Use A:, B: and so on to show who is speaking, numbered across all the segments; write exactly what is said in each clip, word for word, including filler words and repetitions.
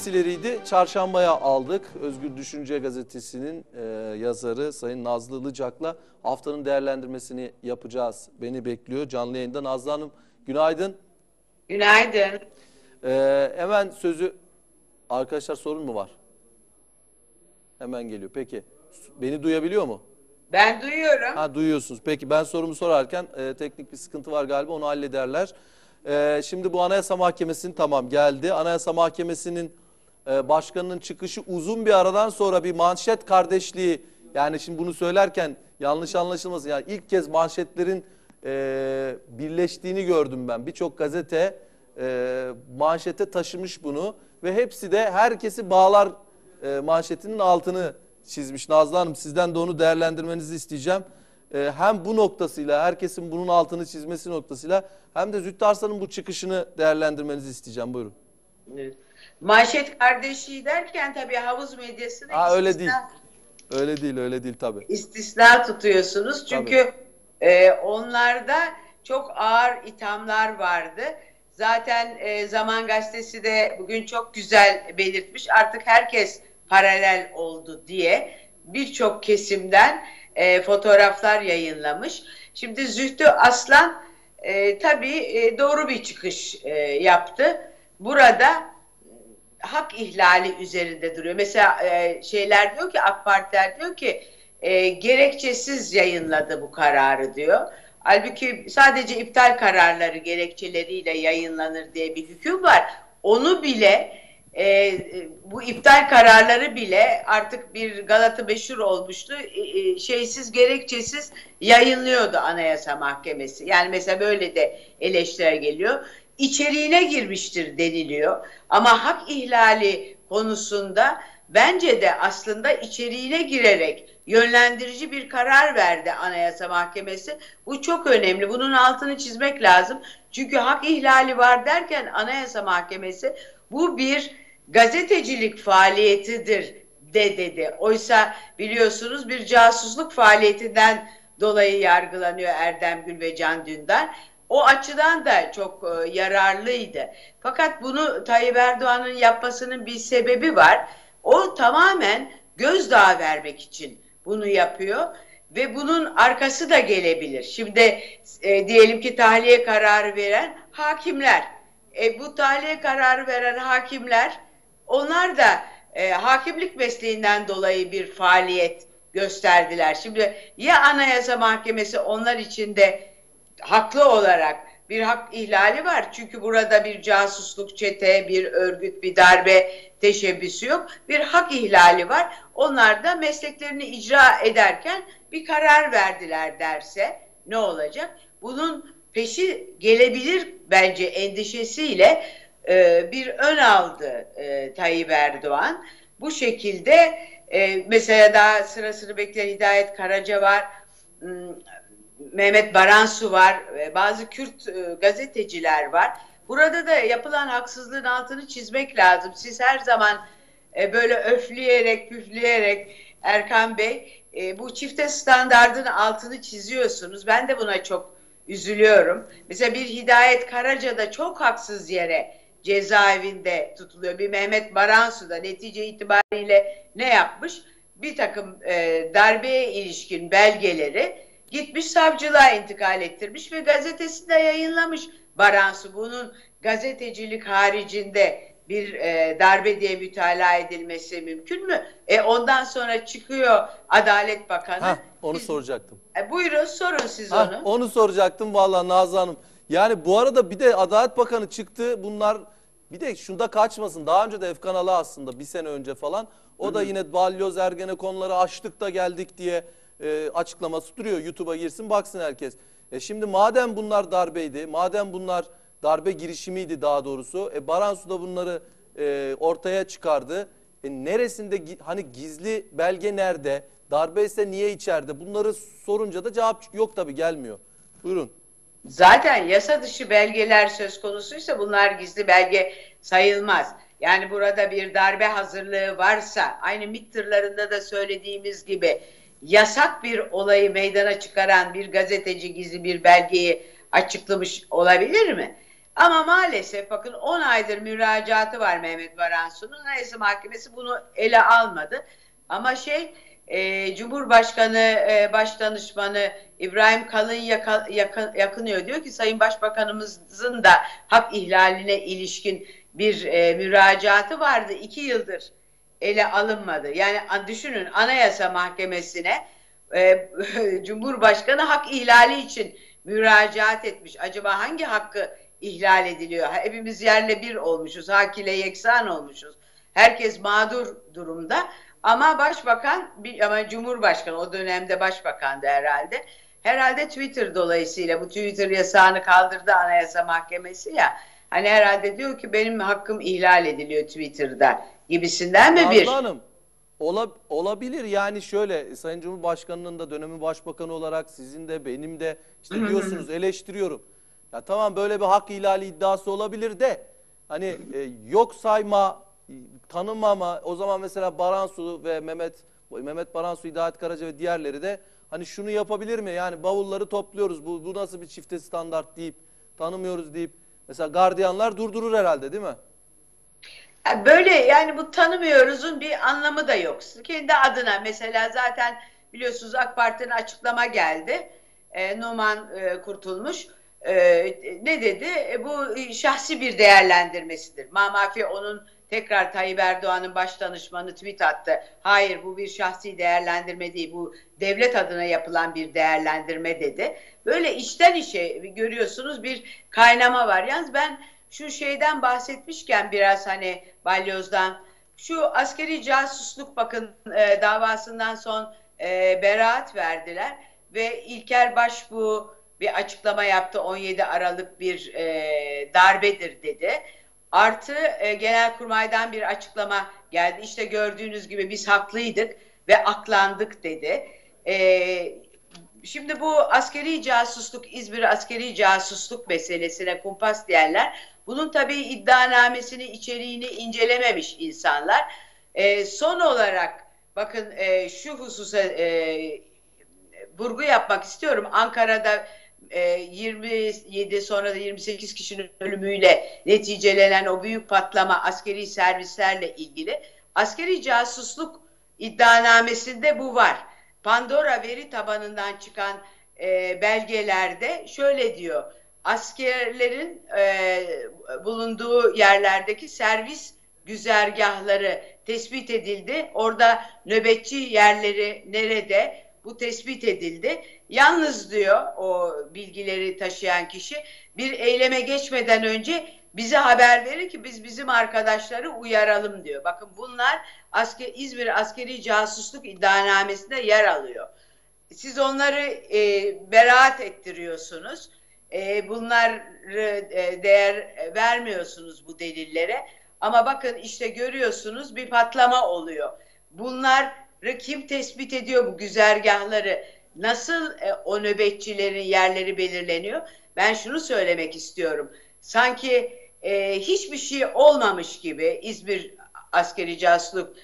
A: Gazeteleriydi. Çarşambaya aldık. Özgür Düşünce Gazetesi'nin e, yazarı Sayın Nazlı Ilıcak'la haftanın değerlendirmesini yapacağız. Beni bekliyor canlı yayında. Nazlı Hanım günaydın.
B: Günaydın.
A: E, hemen sözü... Arkadaşlar sorun mu var? Hemen geliyor. Peki. Beni duyabiliyor mu?
B: Ben duyuyorum.
A: Ha, duyuyorsunuz. Peki ben sorumu sorarken e, teknik bir sıkıntı var galiba, onu hallederler. E, şimdi bu Anayasa Mahkemesi'nin tamam geldi. Anayasa Mahkemesi'nin e, başkanının çıkışı uzun bir aradan sonra bir manşet kardeşliği. Yani şimdi bunu söylerken yanlış anlaşılmasın. Yani ilk kez manşetlerin e, birleştiğini gördüm ben. Birçok gazete e, manşete taşımış bunu ve hepsi de herkesi bağlar e, manşetinin altını çizmiş. Nazlı Hanım, sizden de onu değerlendirmenizi isteyeceğim. Ee, hem bu noktasıyla, herkesin bunun altını çizmesi noktasıyla, hem de Zühtü Arslan'ın bu çıkışını değerlendirmenizi isteyeceğim. Buyurun.
B: Manşet kardeşliği derken tabii havuz medyasını
A: Ha, öyle
B: istisna,
A: değil. Öyle değil, öyle değil tabii.
B: istisna tutuyorsunuz. Çünkü e, onlarda çok ağır ithamlar vardı. Zaten e, Zaman Gazetesi de bugün çok güzel belirtmiş. Artık herkes paralel oldu diye birçok kesimden e, fotoğraflar yayınlamış. Şimdi Zühtü Aslan e, tabii e, doğru bir çıkış e, yaptı. Burada hak ihlali üzerinde duruyor. Mesela e, şeyler diyor ki, AK Partiler diyor ki e, gerekçesiz yayınladı bu kararı diyor. Halbuki sadece iptal kararları gerekçeleriyle yayınlanır diye bir hüküm var. Onu bile e, bu iptal kararları bile artık bir Galata meşhur olmuştu. E, e, şeysiz gerekçesiz yayınlıyordu Anayasa Mahkemesi. Yani mesela böyle de eleştiriler geliyor. İçeriğine girmiştir deniliyor. Ama hak ihlali konusunda bence de aslında içeriğine girerek yönlendirici bir karar verdi Anayasa Mahkemesi. Bu çok önemli. Bunun altını çizmek lazım. Çünkü hak ihlali var derken Anayasa Mahkemesi bu bir gazetecilik faaliyetidir de dedi. Oysa biliyorsunuz bir casusluk faaliyetinden dolayı yargılanıyor Erdem Gül ve Can Dündar. O açıdan da çok e, yararlıydı. Fakat bunu Tayyip Erdoğan'ın yapmasının bir sebebi var. O tamamen gözdağı vermek için bunu yapıyor ve bunun arkası da gelebilir. Şimdi e, diyelim ki tahliye kararı veren hakimler. E, bu tahliye kararı veren hakimler, onlar da e, hakimlik mesleğinden dolayı bir faaliyet gösterdiler. Şimdi ya Anayasa Mahkemesi onlar için de haklı olarak bir hak ihlali var. Çünkü burada bir casusluk, çete, bir örgüt, bir darbe teşebbüsü yok. Bir hak ihlali var. Onlar da mesleklerini icra ederken bir karar verdiler derse ne olacak? Bunun peşi gelebilir bence endişesiyle e, bir ön aldı e, Tayyip Erdoğan. Bu şekilde e, mesela daha sırasını bekleyen Hidayet Karaca var, Mehmet Baransu var, bazı Kürt e, gazeteciler var. Burada da yapılan haksızlığın altını çizmek lazım. Siz her zaman e, böyle öfleyerek, püfleyerek Erkan Bey e, bu çifte standardın altını çiziyorsunuz. Ben de buna çok üzülüyorum. Mesela bir Hidayet Karaca da çok haksız yere cezaevinde tutuluyor. Bir Mehmet Baransu da netice itibariyle ne yapmış? Bir takım e, darbeye ilişkin belgeleri gitmiş savcılığa intikal ettirmiş ve gazetesinde yayınlamış. Baransu bunun gazetecilik haricinde bir e, darbe diye mütalaa edilmesi mümkün mü? E, ondan sonra çıkıyor Adalet Bakanı.
A: Heh, onu
B: Biz,
A: soracaktım.
B: E, buyurun sorun siz
A: Heh,
B: onu.
A: Onu soracaktım vallahi Nazlı Hanım. Yani bu arada bir de Adalet Bakanı çıktı. Bunlar bir de şunda kaçmasın. Daha önce de Efkan Ala aslında bir sene önce falan. O Hı-hı. da yine balyoz Ergenekonları açtık da geldik diye e, açıklaması duruyor. YouTube'a girsin baksın herkes. E şimdi madem bunlar darbeydi, madem bunlar darbe girişimiydi daha doğrusu. E Baransu da bunları e, ortaya çıkardı. E neresinde hani gizli belge nerede? Darbe ise niye içeride? Bunları sorunca da cevap yok tabii, gelmiyor. Buyurun.
B: Zaten yasa dışı belgeler söz konusuysa bunlar gizli belge sayılmaz. Yani burada bir darbe hazırlığı varsa, aynı MİT tırlarında da söylediğimiz gibi yasak bir olayı meydana çıkaran bir gazeteci gizli bir belgeyi açıklamış olabilir mi? Ama maalesef bakın on aydır müracaatı var Mehmet Baransu'nun. Anayasa Mahkemesi bunu ele almadı. Ama şey e, Cumhurbaşkanı e, Başdanışmanı İbrahim Kalın yaka, yakın, yakınıyor. Diyor ki Sayın Başbakanımızın da hak ihlaline ilişkin bir e, müracaatı vardı. iki yıldır ele alınmadı. Yani düşünün Anayasa Mahkemesi'ne e, Cumhurbaşkanı hak ihlali için müracaat etmiş. Acaba hangi hakkı ihlal ediliyor? Hepimiz yerle bir olmuşuz. Hak ile yeksan olmuşuz. Herkes mağdur durumda. Ama başbakan, ama Cumhurbaşkanı o dönemde başbakandı herhalde. Herhalde Twitter dolayısıyla bu Twitter yasağını kaldırdı Anayasa Mahkemesi ya. Hani herhalde diyor ki benim hakkım ihlal ediliyor Twitter'da gibisinden mi
A: Nazlı
B: bir?
A: Hanım, ola, olabilir yani şöyle Sayın Cumhurbaşkanı'nın da dönemin başbakanı olarak sizin de benim de işte diyorsunuz eleştiriyorum. Ya tamam böyle bir hak ihlali iddiası olabilir de hani e, yok sayma, tanımama o zaman mesela Baransu ve Mehmet Mehmet Baransu, Hidayet Karaca ve diğerleri de hani şunu yapabilir mi? Yani bavulları topluyoruz bu, bu nasıl bir çifte standart deyip tanımıyoruz deyip mesela gardiyanlar durdurur herhalde değil mi?
B: Böyle yani bu tanımıyoruzun bir anlamı da yok. Kendi adına mesela zaten biliyorsunuz AK Parti'nin açıklama geldi. E, Numan e, Kurtulmuş e, ne dedi? E, bu şahsi bir değerlendirmesidir. Mamafi onun tekrar Tayyip Erdoğan'ın baş danışmanı tweet attı. Hayır bu bir şahsi değerlendirme değil. Bu devlet adına yapılan bir değerlendirme dedi. Böyle içten içe görüyorsunuz bir kaynama var. Yalnız ben şu şeyden bahsetmişken biraz hani balyozdan şu askeri casusluk bakın e, davasından son e, beraat verdiler ve İlker Başbuğ bir açıklama yaptı. on yedi Aralık bir e, darbedir dedi. Artı e, Genelkurmay'dan bir açıklama geldi. İşte gördüğünüz gibi biz haklıydık ve aklandık dedi. E, şimdi bu askeri casusluk, İzmir askeri casusluk meselesine kumpas diyenler bunun tabii iddianamesini, içeriğini incelememiş insanlar. E, son olarak bakın e, şu hususa e, vurgu yapmak istiyorum. Ankara'da e, yirmi yedi sonra da yirmi sekiz kişinin ölümüyle neticelenen o büyük patlama askeri servislerle ilgili askeri casusluk iddianamesinde bu var. Pandora veri tabanından çıkan e, belgelerde şöyle diyor. Askerlerin e, bulunduğu yerlerdeki servis güzergahları tespit edildi. Orada nöbetçi yerleri nerede? Bu tespit edildi. Yalnız diyor o bilgileri taşıyan kişi bir eyleme geçmeden önce bize haber verir ki biz bizim arkadaşları uyaralım diyor. Bakın bunlar asker, İzmir askeri casusluk iddianamesinde yer alıyor. Siz onları e, beraat ettiriyorsunuz. E, bunları e, değer vermiyorsunuz bu delillere. Ama bakın işte görüyorsunuz bir patlama oluyor. Bunları kim tespit ediyor bu güzergahları? Nasıl e, o nöbetçilerin yerleri belirleniyor? Ben şunu söylemek istiyorum. Sanki e, hiçbir şey olmamış gibi İzmir askeri casusluk,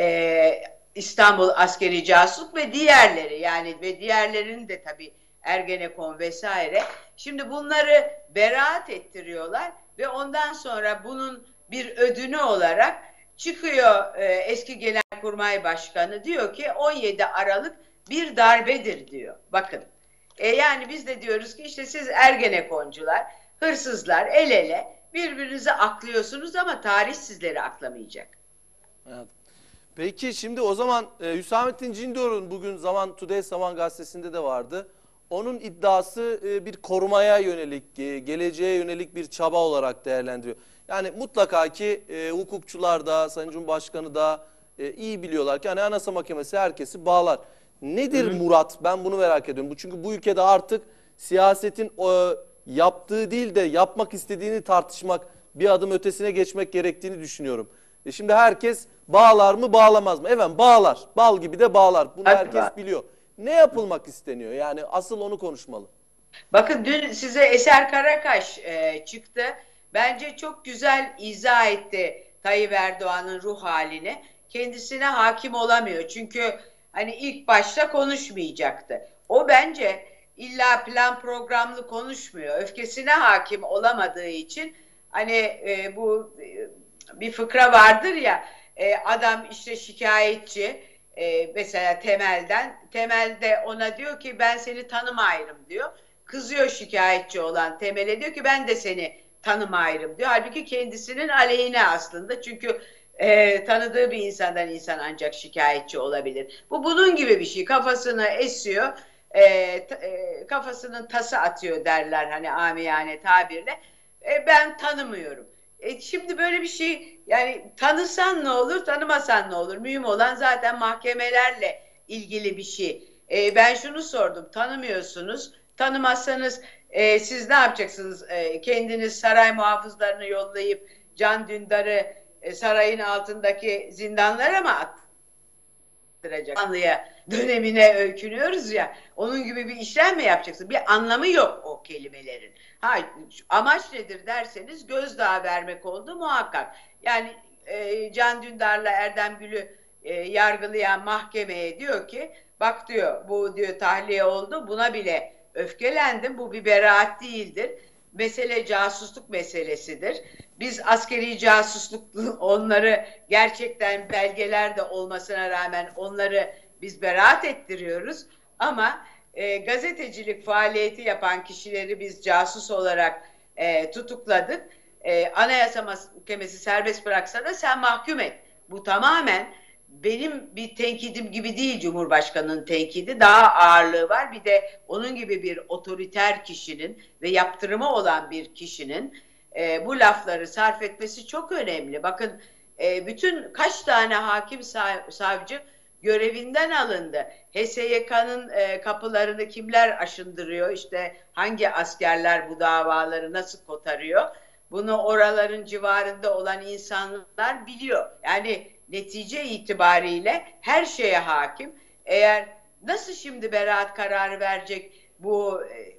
B: e, İstanbul askeri casusluk ve diğerleri yani ve diğerlerinin de tabii Ergenekon vesaire. Şimdi bunları beraat ettiriyorlar ve ondan sonra bunun bir ödünü olarak çıkıyor e, eski Genelkurmay Başkanı diyor ki on yedi Aralık bir darbedir diyor. Bakın e, yani biz de diyoruz ki işte siz Ergenekoncular, hırsızlar el ele birbirinizi aklıyorsunuz ama tarih sizleri aklamayacak.
A: Evet. Peki şimdi o zaman e, Hüsamettin Cindor'un bugün Zaman Today Zaman Gazetesi'nde de vardı. Onun iddiası e, bir korumaya yönelik, e, geleceğe yönelik bir çaba olarak değerlendiriyor. Yani mutlaka ki e, hukukçular da, Sayın Cumhurbaşkanı da e, iyi biliyorlar ki hani Anayasa Mahkemesi herkesi bağlar. Nedir Hı. Murat? Ben bunu merak ediyorum. Bu çünkü bu ülkede artık siyasetin e, yaptığı değil de yapmak istediğini tartışmak, bir adım ötesine geçmek gerektiğini düşünüyorum. E şimdi herkes bağlar mı bağlamaz mı? Evet bağlar. Bal gibi de bağlar. Bunu
B: Hadi
A: herkes
B: bak.
A: biliyor. Ne yapılmak isteniyor? Yani asıl onu konuşmalı.
B: Bakın dün size Eser Karakaş e, çıktı. Bence çok güzel izah etti Tayyip Erdoğan'ın ruh halini. Kendisine hakim olamıyor. Çünkü hani ilk başta konuşmayacaktı. O bence illa plan programlı konuşmuyor. Öfkesine hakim olamadığı için hani e, bu e, bir fıkra vardır ya, e, adam işte şikayetçi, e, mesela Temel'den. Temel de ona diyor ki ben seni tanımayırım diyor. Kızıyor şikayetçi olan Temel'e, diyor ki ben de seni tanımayırım diyor. Halbuki kendisinin aleyhine aslında, çünkü e, tanıdığı bir insandan insan ancak şikayetçi olabilir. Bu bunun gibi bir şey, kafasını esiyor. E, e, kafasının tası atıyor derler hani amiyane tabirle. E, ben tanımıyorum. E, şimdi böyle bir şey, yani tanısan ne olur, tanımasan ne olur? Mühim olan zaten mahkemelerle ilgili bir şey. E, ben şunu sordum, tanımıyorsunuz, tanımazsanız e, siz ne yapacaksınız? E, kendiniz saray muhafızlarını yollayıp Can Dündar'ı e, sarayın altındaki zindanlara mı attıracak? Anlıya dönemine öykünüyoruz ya, onun gibi bir işlem mi yapacaksın? Bir anlamı yok o kelimelerin. Ha, amaç nedir derseniz gözdağı vermek oldu muhakkak. Yani e, Can Dündar'la Erdem Gül'ü e, yargılayan mahkemeye diyor ki bak diyor, bu diyor tahliye oldu, buna bile öfkelendim, bu bir beraat değildir. Mesele casusluk meselesidir. Biz askeri casusluk onları gerçekten belgelerde olmasına rağmen onları biz beraat ettiriyoruz. Ama e, gazetecilik faaliyeti yapan kişileri biz casus olarak e, tutukladık. E, Anayasa Mahkemesi serbest bıraksa da sen mahkum et. Bu tamamen benim bir tenkidim gibi değil, Cumhurbaşkanı'nın tenkidi. Daha ağırlığı var. Bir de onun gibi bir otoriter kişinin ve yaptırımı olan bir kişinin e, bu lafları sarf etmesi çok önemli. Bakın e, bütün kaç tane hakim sav savcı görevinden alındı. H S Y K'nın e, kapılarını kimler aşındırıyor? İşte hangi askerler bu davaları nasıl kotarıyor? Bunu oraların civarında olan insanlar biliyor. Yani netice itibariyle her şeye hakim. Eğer nasıl şimdi beraat kararı verecek bu e,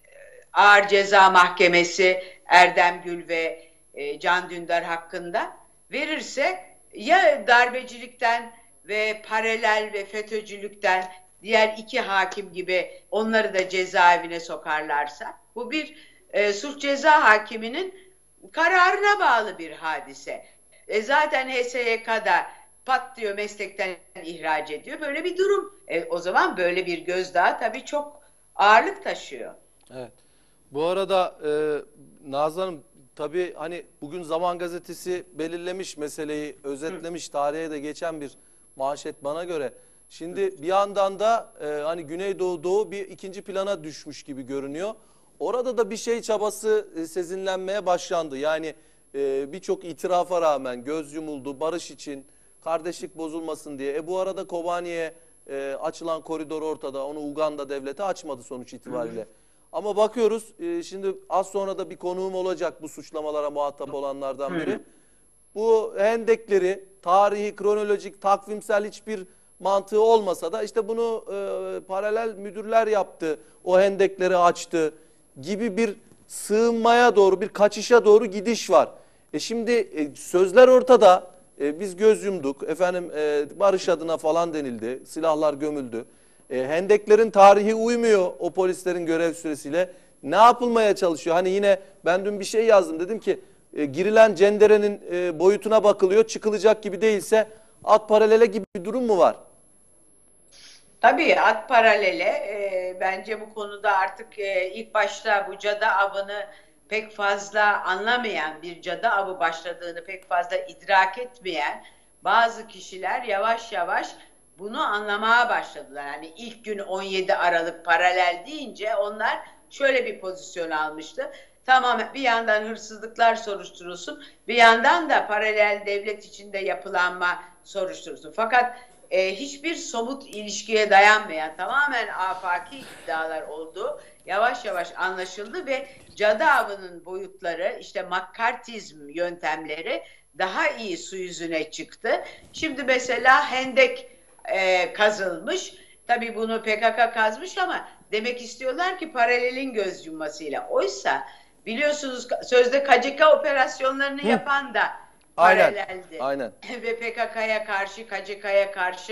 B: Ağır Ceza Mahkemesi Erdem Gül ve e, Can Dündar hakkında verirse, ya darbecilikten ve paralel ve FETÖ'cülükten diğer iki hakim gibi onları da cezaevine sokarlarsa, bu bir e, suç ceza hakiminin kararına bağlı bir hadise. E, zaten H S Y K'da pat diyor meslekten ihraç ediyor. Böyle bir durum. E, o zaman böyle bir gözdağı tabii çok ağırlık taşıyor.
A: Evet. Bu arada e, Nazlı Hanım, tabii hani bugün Zaman Gazetesi belirlemiş meseleyi, özetlemiş, tarihe de geçen bir manşet bana göre. Şimdi bir yandan da e, hani Güneydoğu Doğu bir ikinci plana düşmüş gibi görünüyor. Orada da bir şey çabası e, sezinlenmeye başlandı. Yani e, birçok itirafa rağmen göz yumuldu barış için, kardeşlik bozulmasın diye. E bu arada Kobani'ye e, açılan koridor ortada. Onu Uganda devleti açmadı sonuç itibariyle. Hı hı. Ama bakıyoruz e, şimdi az sonra da bir konuğum olacak bu suçlamalara muhatap olanlardan biri. Hı hı. Bu hendekleri tarihi, kronolojik, takvimsel hiçbir mantığı olmasa da işte bunu e, paralel müdürler yaptı, o hendekleri açtı gibi bir sığınmaya doğru, bir kaçışa doğru gidiş var. E şimdi e, sözler ortada, e, biz göz yumduk, efendim e, barış adına falan denildi, silahlar gömüldü. E, hendeklerin tarihi uymuyor o polislerin görev süresiyle. Ne yapılmaya çalışıyor? Hani yine ben dün bir şey yazdım, dedim ki e, girilen cenderenin e, boyutuna bakılıyor, çıkılacak gibi değilse at paralele gibi bir durum mu var?
B: Tabii at paralele. E, bence bu konuda artık e, ilk başta bu cadı avını pek fazla anlamayan, bir cadı avı başladığını pek fazla idrak etmeyen bazı kişiler yavaş yavaş bunu anlamaya başladılar. Yani ilk gün on yedi Aralık paralel deyince onlar şöyle bir pozisyon almıştı. Tamam, bir yandan hırsızlıklar soruşturulsun, bir yandan da paralel devlet içinde yapılanma soruşturulsun. Fakat e, hiçbir somut ilişkiye dayanmayan tamamen afaki iddialar olduğu yavaş yavaş anlaşıldı ve cadı avının boyutları, işte McCarthyizm yöntemleri daha iyi su yüzüne çıktı. Şimdi mesela hendek e, kazılmış. Tabii bunu P K K kazmış ama demek istiyorlar ki paralelin göz yummasıyla. Oysa biliyorsunuz sözde K C K operasyonlarını Hı. yapan da paraleldi.
A: Aynen.
B: Ve P K K'ya karşı, K C K'ya karşı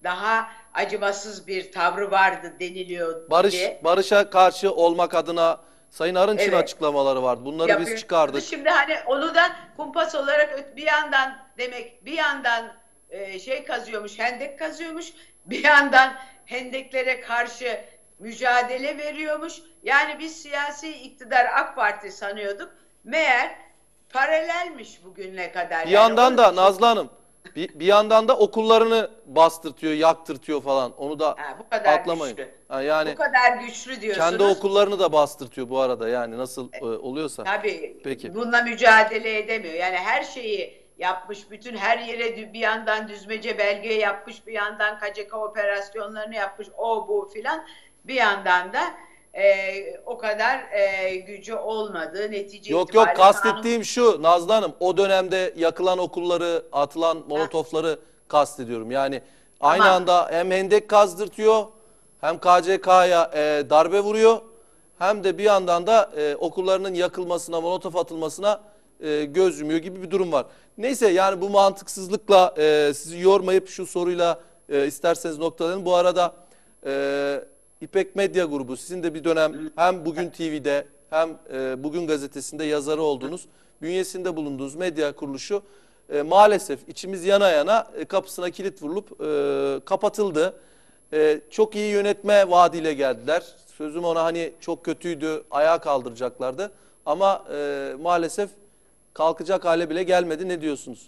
B: daha acımasız bir tavrı vardı deniliyor.
A: Barış barışa karşı olmak adına Sayın Arınç'ın
B: Evet.
A: açıklamaları vardı. Bunları
B: Yapıyor.
A: biz çıkardık.
B: Şimdi hani onu da kumpas olarak bir yandan demek bir yandan e, şey kazıyormuş, hendek kazıyormuş, bir yandan hendeklere karşı mücadele veriyormuş. Yani biz siyasi iktidar AK Parti sanıyorduk. Meğer paralelmiş bugüne kadar.
A: Bir
B: yani
A: yandan da
B: için...
A: Nazlı Hanım bir, bir yandan da okullarını bastırtıyor, yaktırtıyor falan. Onu da
B: ha, bu kadar
A: atlamayın.
B: güçlü.
A: Ha, yani
B: bu kadar güçlü diyorsunuz.
A: kendi okullarını da bastırtıyor bu arada. Yani nasıl e, oluyorsa.
B: Tabii.
A: Peki.
B: Bununla mücadele edemiyor. Yani her şeyi yapmış, bütün her yere bir yandan düzmece belge yapmış, bir yandan K C K operasyonlarını yapmış, o bu filan. Bir yandan da e, o kadar e, gücü olmadığı netice
A: Yok
B: itibariyle...
A: yok kastettiğim şu Nazlı Hanım, o dönemde yakılan okulları, atılan molotofları kastediyorum. Yani aynı
B: Tamam.
A: anda hem hendek kazdırtıyor, hem K C K'ya e, darbe vuruyor, hem de bir yandan da e, okullarının yakılmasına, molotof atılmasına e, göz yumuyor gibi bir durum var. Neyse, yani bu mantıksızlıkla e, sizi yormayıp şu soruyla e, isterseniz noktalayalım. Bu arada e, İpek Medya Grubu, sizin de bir dönem hem Bugün T V'de hem e, Bugün Gazetesi'nde yazarı olduğunuz, bünyesinde bulunduğunuz medya kuruluşu e, maalesef içimiz yana yana e, kapısına kilit vurulup e, kapatıldı. E, çok iyi yönetme vaadiyle geldiler. Sözüm ona, hani çok kötüydü, ayağa kaldıracaklardı. Ama e, maalesef kalkacak hale bile gelmedi. Ne diyorsunuz?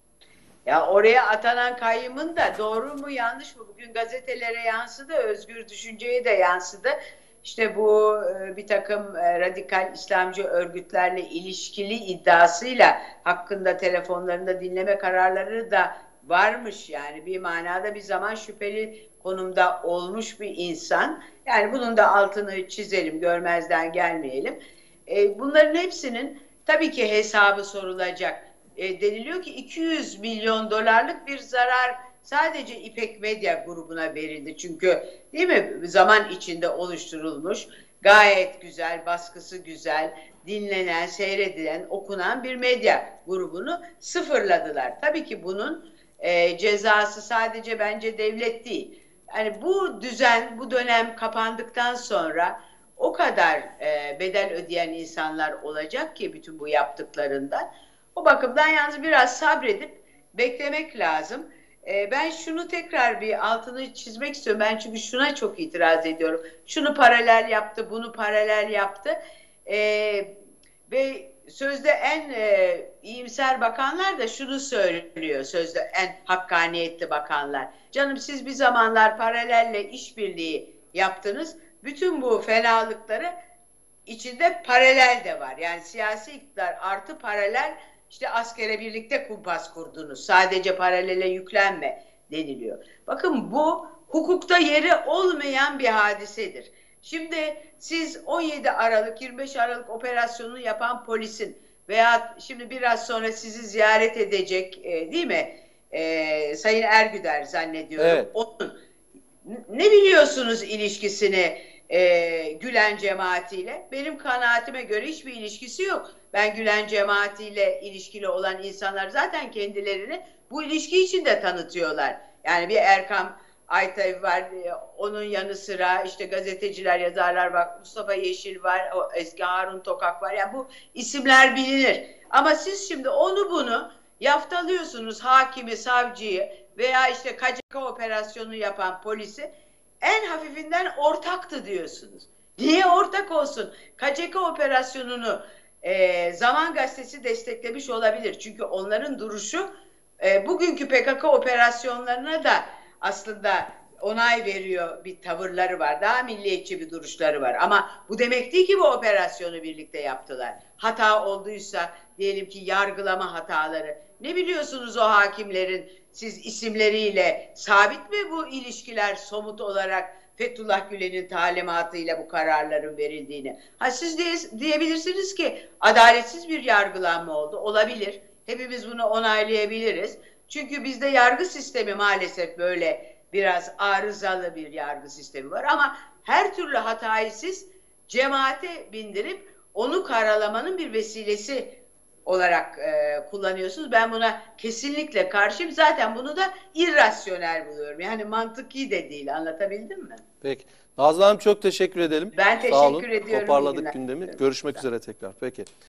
B: Ya oraya atanan kayyımın da doğru mu yanlış mı bugün gazetelere yansıdı, özgür düşünceye de yansıdı. İşte bu e, bir takım e, radikal İslamcı örgütlerle ilişkili iddiasıyla hakkında telefonlarında dinleme kararları da varmış. Yani bir manada bir zaman şüpheli konumda olmuş bir insan. Yani bunun da altını çizelim, görmezden gelmeyelim. E, bunların hepsinin tabii ki hesabı sorulacak. E, deniliyor ki iki yüz milyon dolarlık bir zarar sadece İpek Medya grubuna verildi. Çünkü değil mi, zaman içinde oluşturulmuş, gayet güzel, baskısı güzel, dinlenen, seyredilen, okunan bir medya grubunu sıfırladılar. Tabii ki bunun e, cezası sadece bence devlet değil. Yani bu düzen, bu dönem kapandıktan sonra o kadar e, bedel ödeyen insanlar olacak ki bütün bu yaptıklarından. O bakımdan yalnız biraz sabredip beklemek lazım. E, ben şunu tekrar bir altını çizmek istiyorum. Ben çünkü şuna çok itiraz ediyorum. Şunu paralel yaptı, bunu paralel yaptı. E, ve sözde en e, iyimser bakanlar da şunu söylüyor. Sözde en hakkaniyetli bakanlar. Canım, siz bir zamanlar paralelle işbirliği yaptınız. Bütün bu fenalıkları içinde paralel de var. Yani siyasi iktidar artı paralel, işte askere birlikte kumpas kurdunuz. Sadece paralele yüklenme deniliyor. Bakın, bu hukukta yeri olmayan bir hadisedir. Şimdi siz on yedi Aralık yirmi beş Aralık operasyonunu yapan polisin veya şimdi biraz sonra sizi ziyaret edecek e, değil mi? E, Sayın Ergüder zannediyorum.
A: Evet.
B: Onun ne biliyorsunuz ilişkisini e, Gülen cemaatiyle? Benim kanaatime göre hiçbir ilişkisi yok. Ben Gülen cemaatiyle ilişkili olan insanlar zaten kendilerini bu ilişki içinde tanıtıyorlar. Yani bir Erkam Aytay var, onun yanı sıra işte gazeteciler, yazarlar var, Mustafa Yeşil var, o eski Harun Tokak var. Yani bu isimler bilinir. Ama siz şimdi onu bunu yaftalıyorsunuz, hakimi, savcıyı veya işte K C K operasyonu yapan polisi en hafifinden ortaktı diyorsunuz. Niye ortak olsun? K C K operasyonunu e, Zaman Gazetesi desteklemiş olabilir. Çünkü onların duruşu e, bugünkü P K K operasyonlarına da aslında onay veriyor, bir tavırları var. Daha milliyetçi bir duruşları var. Ama bu demek değil ki bu operasyonu birlikte yaptılar. Hata olduysa diyelim ki yargılama hataları. Ne biliyorsunuz o hakimlerin siz isimleriyle? Sabit mi bu ilişkiler somut olarak Fethullah Gülen'in talimatıyla bu kararların verildiğini? Ha, siz diye, diyebilirsiniz ki adaletsiz bir yargılanma oldu. Olabilir. Hepimiz bunu onaylayabiliriz. Çünkü bizde yargı sistemi maalesef böyle biraz arızalı bir yargı sistemi var. Ama her türlü hatayı siz cemaate bindirip onu karalamanın bir vesilesi olarak e, kullanıyorsunuz. Ben buna kesinlikle karşıyım. Zaten bunu da irrasyonel buluyorum. Yani mantıki de değil. Anlatabildim mi?
A: Peki. Nazlı Hanım çok teşekkür edelim.
B: Ben
A: Sağ olun.
B: teşekkür ediyorum. İyi
A: Toparladık
B: günler.
A: gündemi. Görüşmek üzere tekrar. Peki.